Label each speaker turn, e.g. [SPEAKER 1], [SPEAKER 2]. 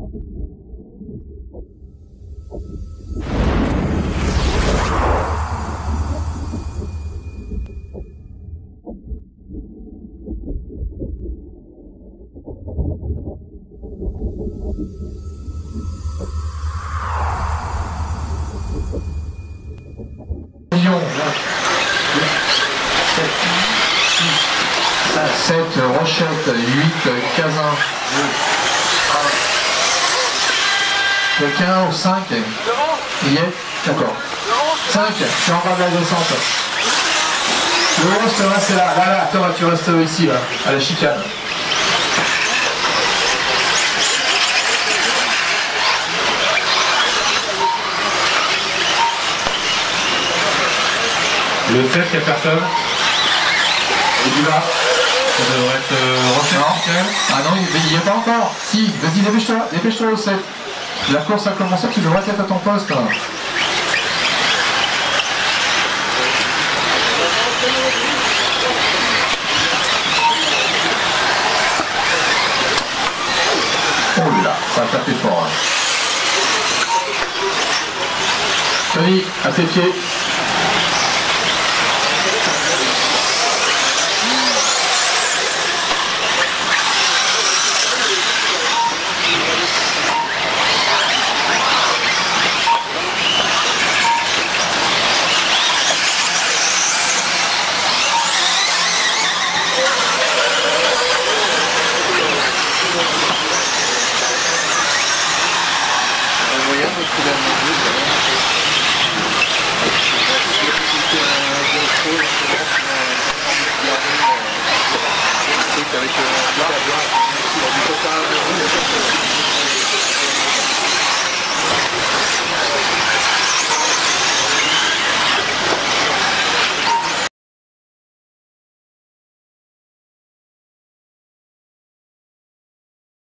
[SPEAKER 1] Rochette, 8, Cazin, 2, 1. Quelqu'un au 5? Il y est? D'accord. 5, c'est en bas de la descente. Le 11, tu restes là. Là, toi, tu restes ici, là, à la chicane.
[SPEAKER 2] Le 7, il n'y a personne.
[SPEAKER 1] Et du bas.
[SPEAKER 2] Ça devrait être Rochette.
[SPEAKER 1] Ah non, il n'y est pas encore. Si, vas-y, dépêche-toi au 7. La course a commencé, tu devrais être à ton poste. Là. Oh là, ça a tapé fort. Hein. Tony, à tes pieds.